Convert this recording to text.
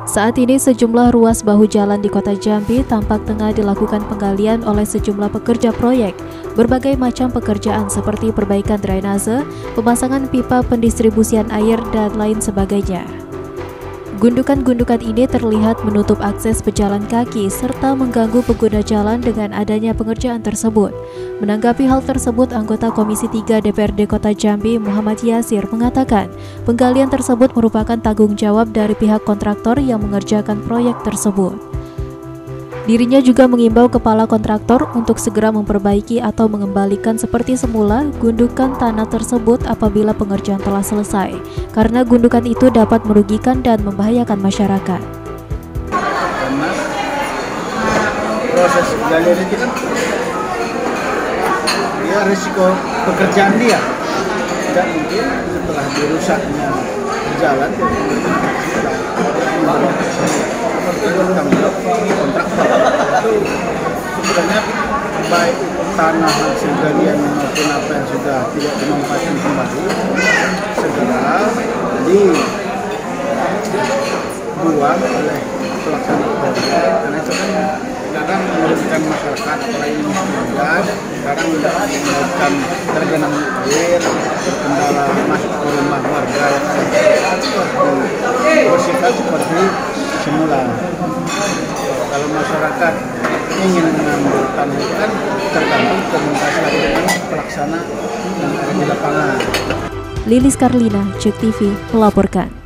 Saat ini sejumlah ruas bahu jalan di Kota Jambi tampak tengah dilakukan penggalian oleh sejumlah pekerja proyek. Berbagai macam pekerjaan seperti perbaikan drainase, pemasangan pipa pendistribusian air, dan lain sebagainya. Gundukan-gundukan ini terlihat menutup akses pejalan kaki serta mengganggu pengguna jalan dengan adanya pengerjaan tersebut. Menanggapi hal tersebut, anggota Komisi 3 DPRD Kota Jambi Muhammad Yasir mengatakan penggalian tersebut merupakan tanggung jawab dari pihak kontraktor yang mengerjakan proyek tersebut. Dirinya juga mengimbau kepala kontraktor untuk segera memperbaiki atau mengembalikan seperti semula gundukan tanah tersebut apabila pengerjaan telah selesai, karena gundukan itu dapat merugikan dan membahayakan masyarakat. Karena proses galian itu kan dia risiko pekerjaan dia, dan mungkin setelah dirusaknya jalan kontraktor itu sebenarnya baik tanah hasil galian maupun apa yang sudah tidak dimanfaatkan kembali segera dibuang oleh pelaksana proyek, karena itu kan kadang merugikan masyarakat, apalagi hujan, kadang menyebabkan tergenang air, kendala masuk ke rumah warga yang bersifat seperti semula. Kalau masyarakat ingin mengambil tanah itu kan tergantung komunikasi dengan pelaksana yang ada di lapangan. Lilis Karlina, JEK TV melaporkan.